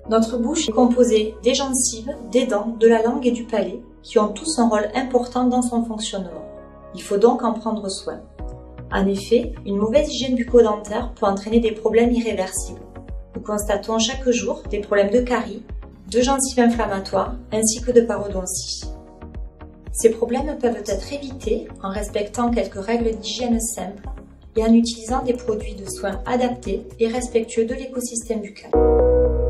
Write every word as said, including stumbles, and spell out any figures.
Notre bouche est composée des gencives, des dents, de la langue et du palais, qui ont tous un rôle important dans son fonctionnement. Il faut donc en prendre soin. En effet, une mauvaise hygiène bucco-dentaire peut entraîner des problèmes irréversibles. Nous constatons chaque jour des problèmes de caries, de gencives inflammatoires ainsi que de parodontie. Ces problèmes peuvent être évités en respectant quelques règles d'hygiène simples et en utilisant des produits de soins adaptés et respectueux de l'écosystème buccal.